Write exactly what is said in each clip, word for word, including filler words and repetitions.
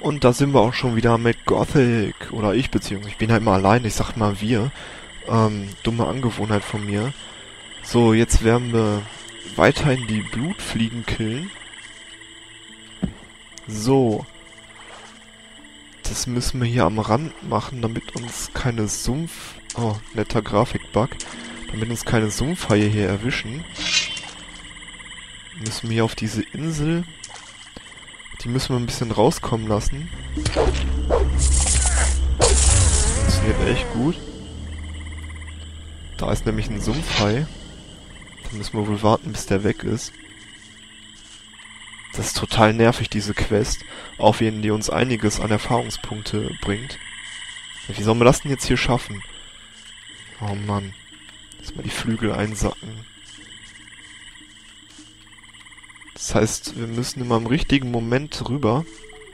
Und da sind wir auch schon wieder mit Gothic. Oder ich, beziehungsweise ich bin halt mal allein, ich sag mal wir. Ähm, dumme Angewohnheit von mir. So, jetzt werden wir weiterhin die Blutfliegen killen. So. Das müssen wir hier am Rand machen, damit uns keine Sumpf... Oh, netter Grafikbug. Damit uns keine Sumpfhaie hier erwischen. Müssen wir hier auf diese Insel... Die müssen wir ein bisschen rauskommen lassen. Funktioniert echt gut. Da ist nämlich ein Sumpfhai. Da müssen wir wohl warten, bis der weg ist. Das ist total nervig, diese Quest. Auch wenn die uns einiges an Erfahrungspunkte bringt. Wie sollen wir das denn jetzt hier schaffen? Oh Mann. Lass mal die Flügel einsacken. Das heißt, wir müssen immer im richtigen Moment rüber.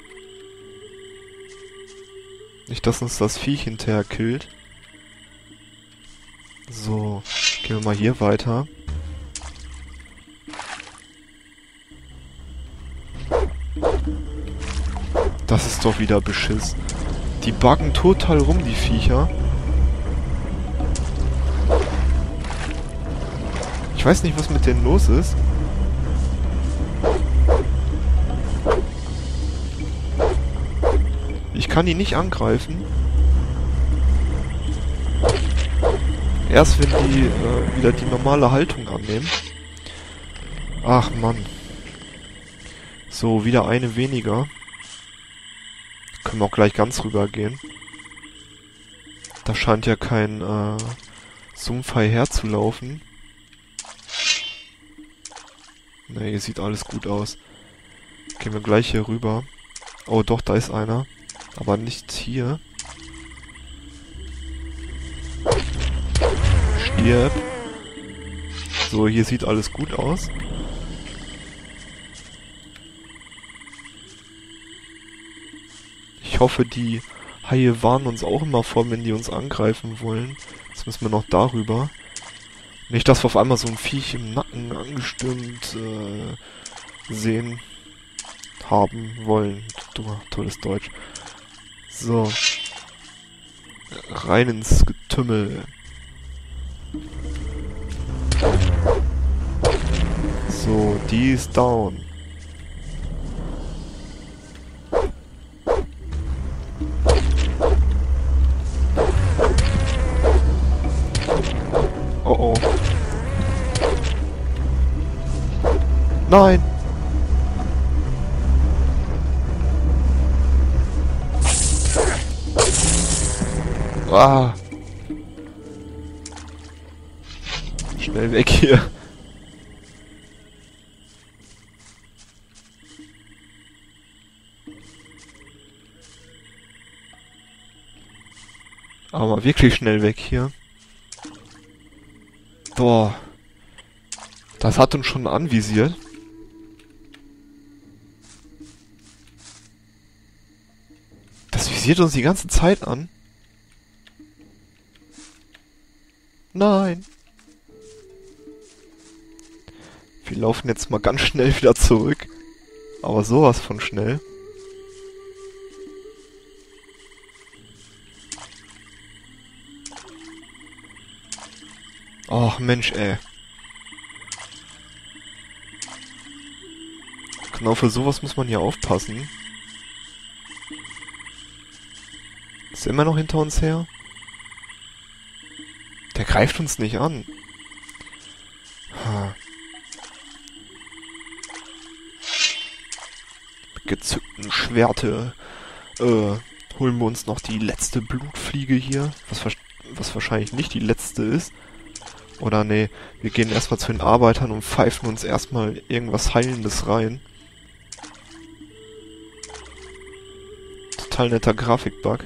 Nicht, dass uns das Viech hinterher killt. So, gehen wir mal hier weiter. Das ist doch wieder Beschiss. Die buggen total rum, die Viecher. Ich weiß nicht, was mit denen los ist. Ich kann die nicht angreifen. Erst wenn die äh, wieder die normale Haltung annehmen. Ach Mann. So, wieder eine weniger. Können wir auch gleich ganz rüber gehen. Da scheint ja kein äh, Sumpfhai herzulaufen. Ne, hier sieht alles gut aus. Gehen wir gleich hier rüber. Oh doch, da ist einer. Aber nicht hier. Stirb. So, hier sieht alles gut aus. Ich hoffe, die Haie warnen uns auch immer vor, wenn die uns angreifen wollen. Jetzt müssen wir noch darüber. Nicht, dass wir auf einmal so ein Viech im Nacken angestürmt äh, sehen haben wollen. Dummer, tolles Deutsch. So. Rein ins Getümmel. So, die ist down. Oh oh. Nein! Ah! Schnell weg hier. Aber wirklich schnell weg hier. Boah. Das hat uns schon anvisiert. Das visiert uns die ganze Zeit an. Nein. Wir laufen jetzt mal ganz schnell wieder zurück. Aber sowas von schnell. Ach Mensch, ey. Genau für sowas muss man hier aufpassen. Ist er immer noch hinter uns her? Der greift uns nicht an. Ha. Mit gezückten Schwerte äh, holen wir uns noch die letzte Blutfliege hier. Was, was wahrscheinlich nicht die letzte ist. Oder nee, wir gehen erstmal zu den Arbeitern und pfeifen uns erstmal irgendwas Heilendes rein. Total netter Grafikbug.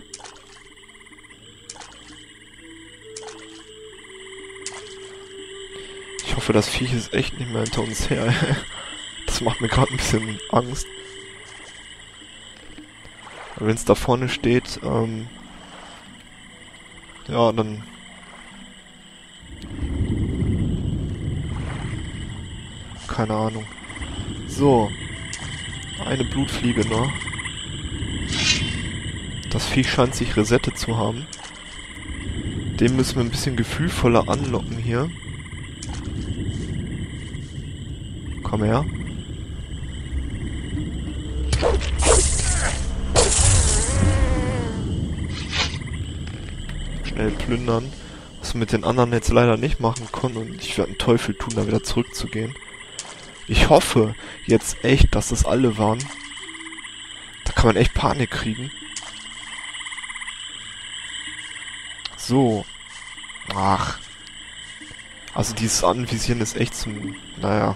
Ich hoffe, das Viech ist echt nicht mehr hinter uns her. Das macht mir gerade ein bisschen Angst. Wenn es da vorne steht, ähm... ja, dann... keine Ahnung. So. Eine Blutfliege noch. Das Vieh scheint sich resettet zu haben. Den müssen wir ein bisschen gefühlvoller anlocken hier. Komm her. Schnell plündern. Was wir mit den anderen jetzt leider nicht machen konnten. Und ich werde einen Teufel tun, da wieder zurückzugehen. Ich hoffe jetzt echt, dass das alle waren. Da kann man echt Panik kriegen. So. Ach. Also dieses Anvisieren ist echt zum... Naja.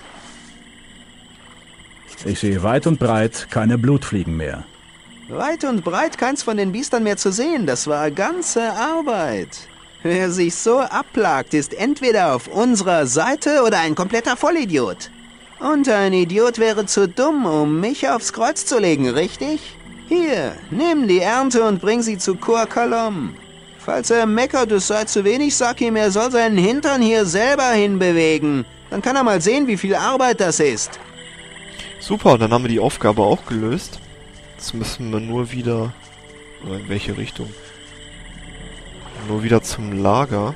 Ich sehe weit und breit keine Blutfliegen mehr. Weit und breit keins von den Biestern mehr zu sehen. Das war ganze Arbeit. Wer sich so abplagt, ist entweder auf unserer Seite oder ein kompletter Vollidiot. Und ein Idiot wäre zu dumm, um mich aufs Kreuz zu legen, richtig? Hier, nimm die Ernte und bring sie zu Kur Kalom. Falls er meckert, es sei zu wenig, sag ihm, er soll seinen Hintern hier selber hinbewegen. Dann kann er mal sehen, wie viel Arbeit das ist. Super, dann haben wir die Aufgabe auch gelöst. Jetzt müssen wir nur wieder... Oder in welche Richtung? Nur wieder zum Lager.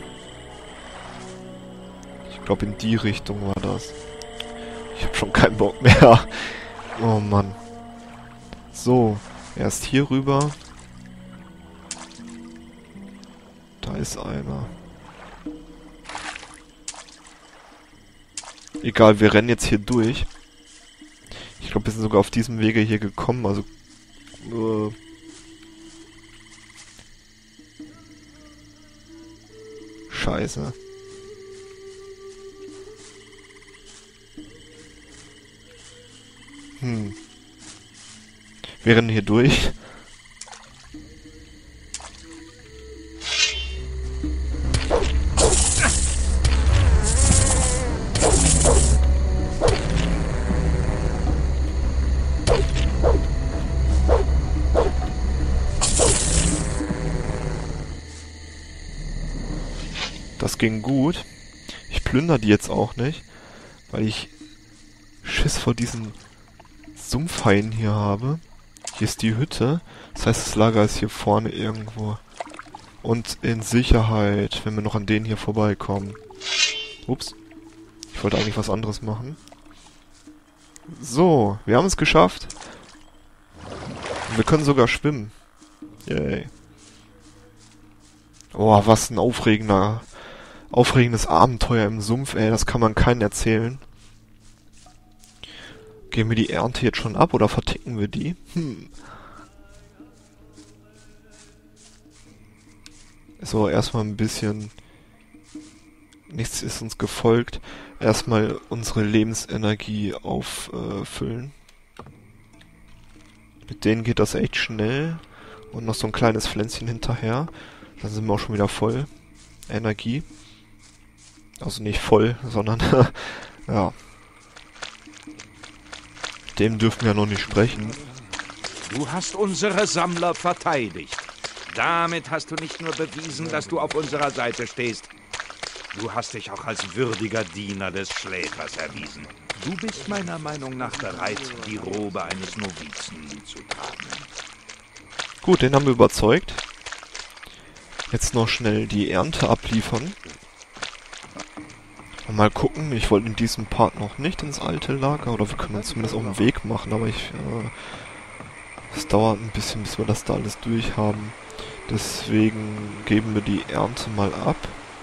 Ich glaube, in die Richtung war das. Ich habe schon keinen Bock mehr. Oh Mann. So, erst hier rüber. Da ist einer. Egal, wir rennen jetzt hier durch. Ich glaube, wir sind sogar auf diesem Wege hier gekommen, also... Äh, Scheiße. Hm. Wir rennen hier durch. Das ging gut. Ich plündere die jetzt auch nicht, weil ich Schiss vor diesen Sumpfhaien hier habe. Hier ist die Hütte. Das heißt, das Lager ist hier vorne irgendwo. Und in Sicherheit, wenn wir noch an denen hier vorbeikommen. Ups. Ich wollte eigentlich was anderes machen. So, wir haben es geschafft. Und wir können sogar schwimmen. Yay. Oh, was ein aufregender, aufregendes Abenteuer im Sumpf, ey. Das kann man keinem erzählen. Geben wir die Ernte jetzt schon ab oder verticken wir die? Hm. So, erstmal ein bisschen... Nichts ist uns gefolgt. Erstmal unsere Lebensenergie auffüllen. Mit denen geht das echt schnell. Und noch so ein kleines Pflänzchen hinterher. Dann sind wir auch schon wieder voll. Energie. Also nicht voll, sondern... ja. Dem dürfen wir noch nicht sprechen. Du hast unsere Sammler verteidigt. Damit hast du nicht nur bewiesen, dass du auf unserer Seite stehst. Du hast dich auch als würdiger Diener des Schläfers erwiesen. Du bist meiner Meinung nach bereit, die Robe eines Novizen zu tragen. Gut, den haben wir überzeugt. Jetzt noch schnell die Ernte abliefern. Und mal gucken, ich wollte in diesem Part noch nicht ins alte Lager, oder wir können uns zumindest auf den Weg machen, aber ich... Es äh, dauert ein bisschen, bis wir das da alles durch haben. Deswegen geben wir die Ernte mal ab.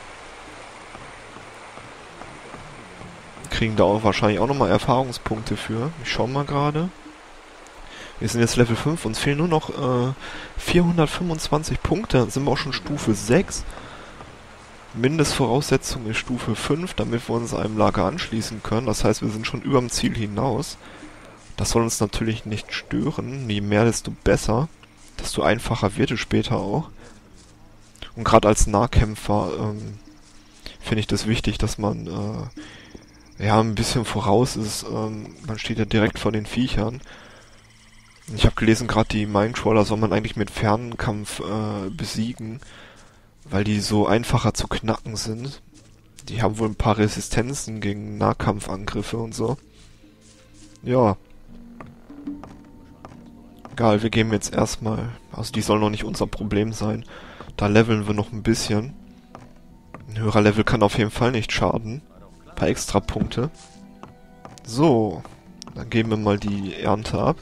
Kriegen da auch wahrscheinlich auch nochmal Erfahrungspunkte für. Ich schau mal gerade. Wir sind jetzt Level fünf, uns fehlen nur noch äh, vierhundertfünfundzwanzig Punkte, dann sind wir auch schon Stufe sechs. Mindestvoraussetzung ist Stufe fünf, damit wir uns einem Lager anschließen können. Das heißt, wir sind schon über dem Ziel hinaus. Das soll uns natürlich nicht stören. Je mehr, desto besser. Desto einfacher wird es später auch. Und gerade als Nahkämpfer ähm, finde ich das wichtig, dass man äh, ja ein bisschen voraus ist. Ähm, man steht ja direkt vor den Viechern. Ich habe gelesen, gerade die Mindcrawler soll man eigentlich mit Fernkampf äh, besiegen, weil die so einfacher zu knacken sind. Die haben wohl ein paar Resistenzen gegen Nahkampfangriffe und so. Ja. Egal, wir gehen jetzt erstmal... Also die soll noch nicht unser Problem sein. Da leveln wir noch ein bisschen. Ein höherer Level kann auf jeden Fall nicht schaden. Ein paar extra Punkte. So, dann geben wir mal die Ernte ab.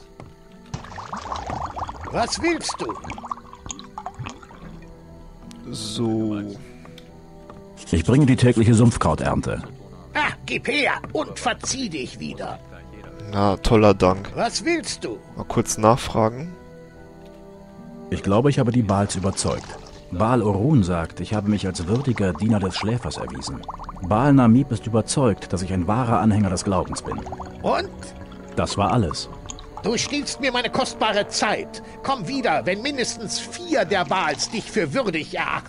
Was willst du? So, Ich bringe die tägliche Sumpfkrauternte. Ah, gib her und verzieh dich wieder. na, toller Dank. Was willst du? Mal kurz nachfragen. Ich glaube, ich habe die Baals überzeugt. Baal Orun sagt, ich habe mich als würdiger Diener des Schläfers erwiesen. Baal Namib ist überzeugt, dass ich ein wahrer Anhänger des Glaubens bin. Und? Das war alles. Du stiehlst mir meine kostbare Zeit. Komm wieder, wenn mindestens vier der Baals dich für würdig erachten.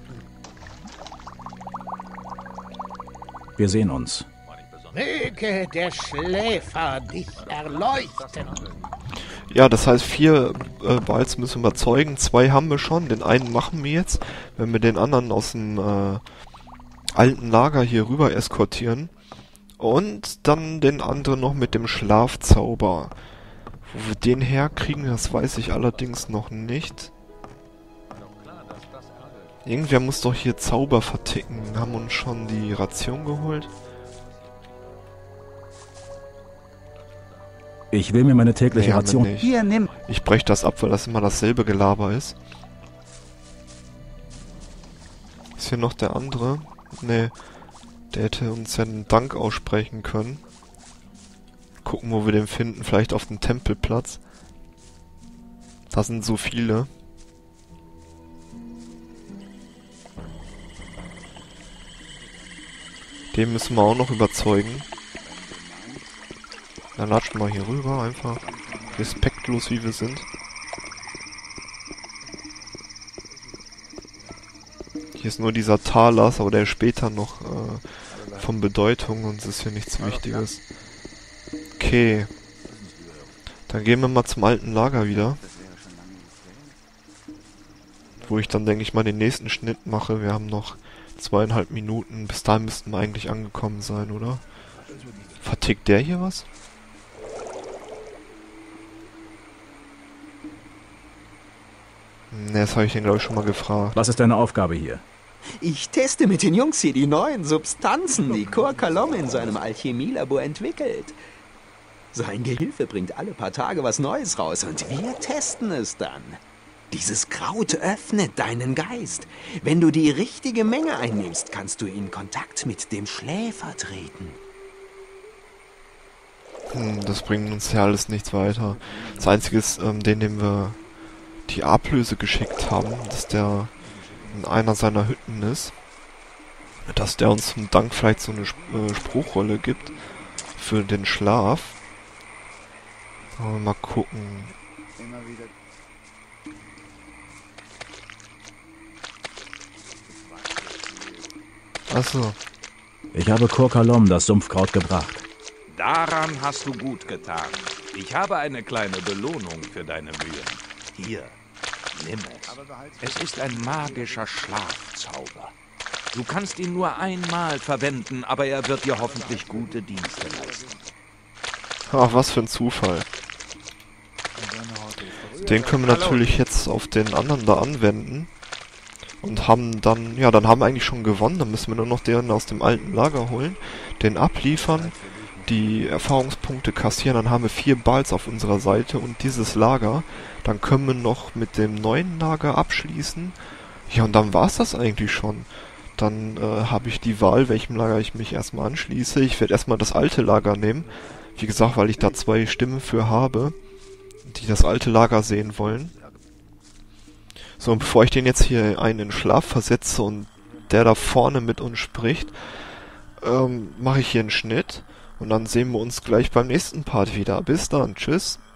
Wir sehen uns. Möge der Schläfer dich erleuchten. Ja, das heißt, vier äh, Balls müssen wir überzeugen. Zwei haben wir schon. Den einen machen wir jetzt. Wenn wir den anderen aus dem äh, alten Lager hier rüber eskortieren. Und dann den anderen noch mit dem Schlafzauber. Wo wir den herkriegen, das weiß ich allerdings noch nicht. Irgendwer muss doch hier Zauber verticken. Haben uns schon die Ration geholt. Ich will mir meine tägliche Nee, haben wir Ration... nicht. Hier, nimm. Ich breche das ab, weil das immer dasselbe Gelaber ist. Ist hier noch der andere? Nee. Der hätte uns ja einen Dank aussprechen können. Gucken, wo wir den finden. Vielleicht auf dem Tempelplatz. Da sind so viele. Den müssen wir auch noch überzeugen. Dann latschen wir hier rüber, einfach respektlos wie wir sind. Hier ist nur dieser Talas, aber der ist später noch äh, von Bedeutung und es ist hier nichts Wichtiges. Okay. Dann gehen wir mal zum alten Lager wieder. Wo ich dann, denke ich mal, den nächsten Schnitt mache. Wir haben noch zweieinhalb Minuten. Bis dahin müssten wir eigentlich angekommen sein, oder? Vertickt der hier was? Ne, das habe ich den, glaube ich, schon mal gefragt. Was ist deine Aufgabe hier? Ich teste mit den Jungs hier die neuen Substanzen, die Kor Kalom in seinem Alchemielabor entwickelt. Sein Gehilfe bringt alle paar Tage was Neues raus und wir testen es dann. Dieses Kraut öffnet deinen Geist. Wenn du die richtige Menge einnimmst, kannst du in Kontakt mit dem Schläfer treten. Hm, das bringt uns ja alles nichts weiter. Das Einzige ist, ähm, den, dem wir die Ablöse geschickt haben, dass der in einer seiner Hütten ist. Dass der uns zum Dank vielleicht so eine Sp äh, Spruchrolle gibt für den Schlaf. Aber mal gucken. Achso. Ich habe Kor Kalom das Sumpfkraut gebracht. Daran hast du gut getan. Ich habe eine kleine Belohnung für deine Mühen. Hier, nimm es. Es ist ein magischer Schlafzauber. Du kannst ihn nur einmal verwenden, aber er wird dir hoffentlich gute Dienste leisten. Ach, was für ein Zufall. Den können wir natürlich jetzt auf den anderen da anwenden. Und haben dann, ja, dann haben wir eigentlich schon gewonnen. Dann müssen wir nur noch den aus dem alten Lager holen, den abliefern, die Erfahrungspunkte kassieren. Dann haben wir vier Balls auf unserer Seite und dieses Lager. Dann können wir noch mit dem neuen Lager abschließen. Ja, und dann war's das eigentlich schon. Dann äh, habe ich die Wahl, welchem Lager ich mich erstmal anschließe. Ich werde erstmal das alte Lager nehmen. Wie gesagt, weil ich da zwei Stimmen für habe, die das alte Lager sehen wollen. So, und bevor ich den jetzt hier einen in Schlaf versetze und der da vorne mit uns spricht, ähm, mache ich hier einen Schnitt und dann sehen wir uns gleich beim nächsten Part wieder. Bis dann, tschüss.